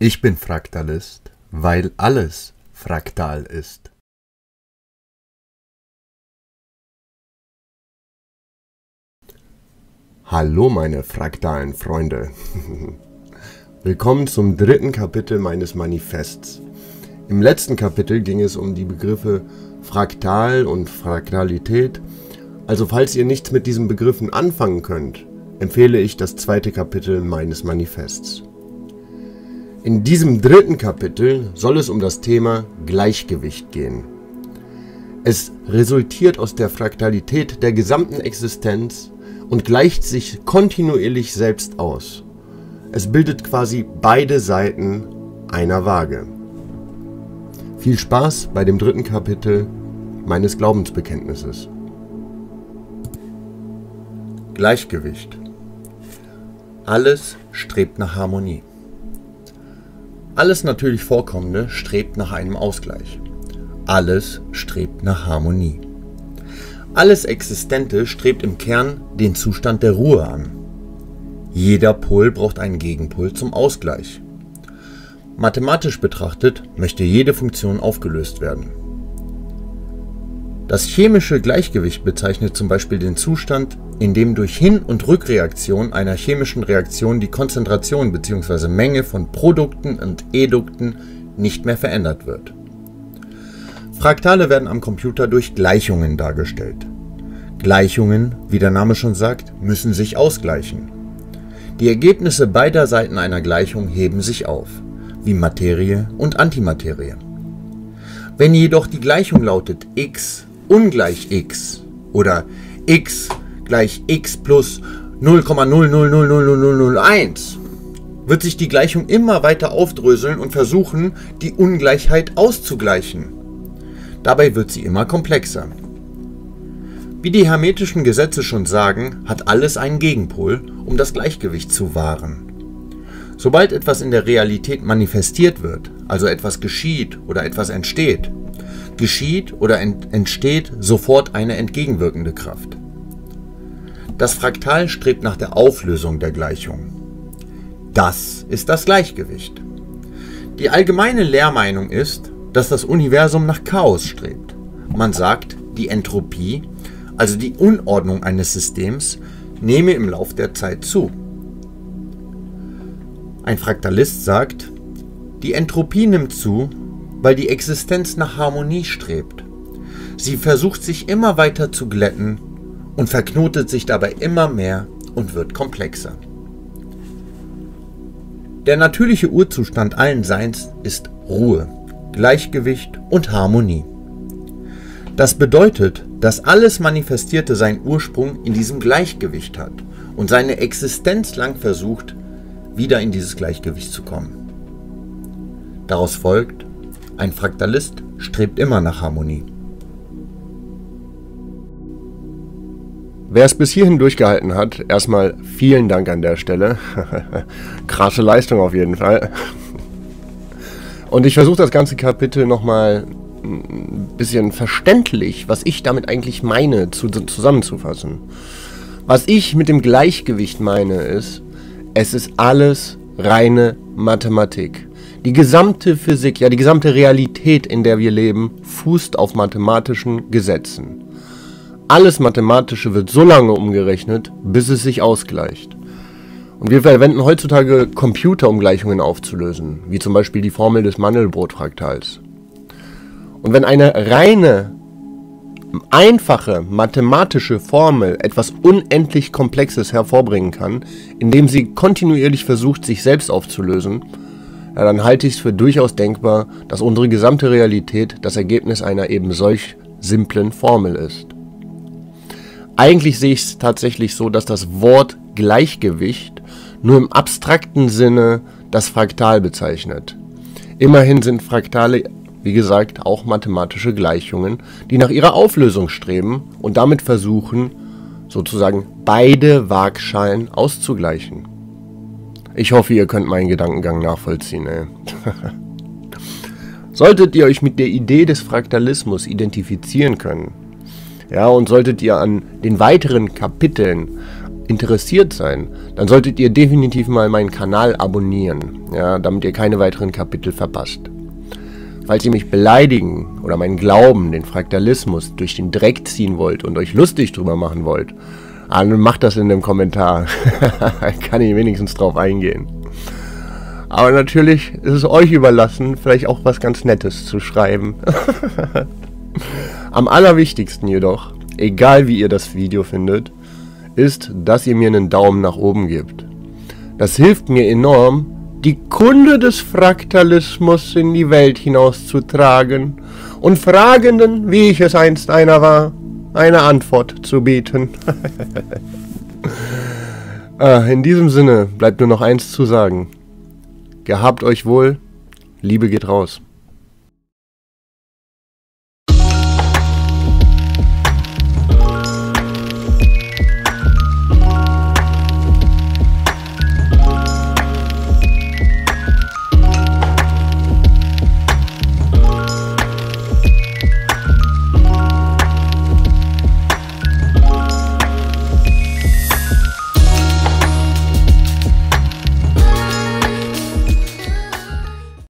Ich bin Fraktalist, weil alles fraktal ist. Hallo meine fraktalen Freunde. Willkommen zum dritten Kapitel meines Manifests. Im letzten Kapitel ging es um die Begriffe Fraktal und Fraktalität. Also falls ihr nichts mit diesen Begriffen anfangen könnt, empfehle ich das zweite Kapitel meines Manifests. In diesem dritten Kapitel soll es um das Thema Gleichgewicht gehen. Es resultiert aus der Fraktalität der gesamten Existenz und gleicht sich kontinuierlich selbst aus. Es bildet quasi beide Seiten einer Waage. Viel Spaß bei dem dritten Kapitel meines Glaubensbekenntnisses. Gleichgewicht. Alles strebt nach Harmonie. Alles natürlich Vorkommende strebt nach einem Ausgleich. Alles strebt nach Harmonie. Alles Existente strebt im Kern den Zustand der Ruhe an. Jeder Pol braucht einen Gegenpol zum Ausgleich. Mathematisch betrachtet möchte jede Funktion aufgelöst werden. Das chemische Gleichgewicht bezeichnet zum Beispiel den Zustand, in dem durch Hin- und Rückreaktion einer chemischen Reaktion die Konzentration bzw. Menge von Produkten und Edukten nicht mehr verändert wird. Fraktale werden am Computer durch Gleichungen dargestellt. Gleichungen, wie der Name schon sagt, müssen sich ausgleichen. Die Ergebnisse beider Seiten einer Gleichung heben sich auf, wie Materie und Antimaterie. Wenn jedoch die Gleichung lautet x ungleich x oder x gleich x plus 0,0000001, wird sich die Gleichung immer weiter aufdröseln und versuchen, die Ungleichheit auszugleichen. Dabei wird sie immer komplexer. Wie die hermetischen Gesetze schon sagen, hat alles einen Gegenpol, um das Gleichgewicht zu wahren. Sobald etwas in der Realität manifestiert wird, also etwas geschieht oder etwas entsteht, geschieht oder entsteht sofort eine entgegenwirkende Kraft. Das Fraktal strebt nach der Auflösung der Gleichung. Das ist das Gleichgewicht. Die allgemeine Lehrmeinung ist, dass das Universum nach Chaos strebt. Man sagt, die Entropie, also die Unordnung eines Systems, nehme im Lauf der Zeit zu. Ein Fraktalist sagt, die Entropie nimmt zu, weil die Existenz nach Harmonie strebt. Sie versucht sich immer weiter zu glätten und verknotet sich dabei immer mehr und wird komplexer. Der natürliche Urzustand allen Seins ist Ruhe, Gleichgewicht und Harmonie. Das bedeutet, dass alles Manifestierte seinen Ursprung in diesem Gleichgewicht hat und seine Existenz lang versucht, wieder in dieses Gleichgewicht zu kommen. Daraus folgt, ein Fraktalist strebt immer nach Harmonie. Wer es bis hierhin durchgehalten hat, erstmal vielen Dank an der Stelle. Krasse Leistung auf jeden Fall. Und ich versuche das ganze Kapitel nochmal ein bisschen verständlich, was ich damit eigentlich meine, zusammenzufassen. Was ich mit dem Gleichgewicht meine ist, es ist alles reine Mathematik. Die gesamte Physik, ja die gesamte Realität, in der wir leben, fußt auf mathematischen Gesetzen. Alles Mathematische wird so lange umgerechnet, bis es sich ausgleicht. Und wir verwenden heutzutage Computer, um Gleichungen aufzulösen, wie zum Beispiel die Formel des Mandelbrot-Fraktals. Und wenn eine reine, einfache mathematische Formel etwas unendlich Komplexes hervorbringen kann, indem sie kontinuierlich versucht, sich selbst aufzulösen, ja, dann halte ich es für durchaus denkbar, dass unsere gesamte Realität das Ergebnis einer eben solch simplen Formel ist. Eigentlich sehe ich es tatsächlich so, dass das Wort Gleichgewicht nur im abstrakten Sinne das Fraktal bezeichnet. Immerhin sind Fraktale, wie gesagt, auch mathematische Gleichungen, die nach ihrer Auflösung streben und damit versuchen, sozusagen beide Waagschalen auszugleichen. Ich hoffe, ihr könnt meinen Gedankengang nachvollziehen. Solltet ihr euch mit der Idee des Fraktalismus identifizieren können, ja, und solltet ihr an den weiteren Kapiteln interessiert sein, dann solltet ihr definitiv mal meinen Kanal abonnieren, ja, damit ihr keine weiteren Kapitel verpasst. Falls ihr mich beleidigen oder meinen Glauben, den Fraktalismus, durch den Dreck ziehen wollt und euch lustig drüber machen wollt, dann macht das in dem Kommentar. Kann ich wenigstens drauf eingehen. Aber natürlich ist es euch überlassen, vielleicht auch was ganz Nettes zu schreiben. Am allerwichtigsten jedoch, egal wie ihr das Video findet, ist, dass ihr mir einen Daumen nach oben gebt. Das hilft mir enorm, die Kunde des Fraktalismus in die Welt hinauszutragen und Fragenden, wie ich es einst einer war, eine Antwort zu bieten. In diesem Sinne bleibt nur noch eins zu sagen. Gehabt euch wohl, Liebe geht raus.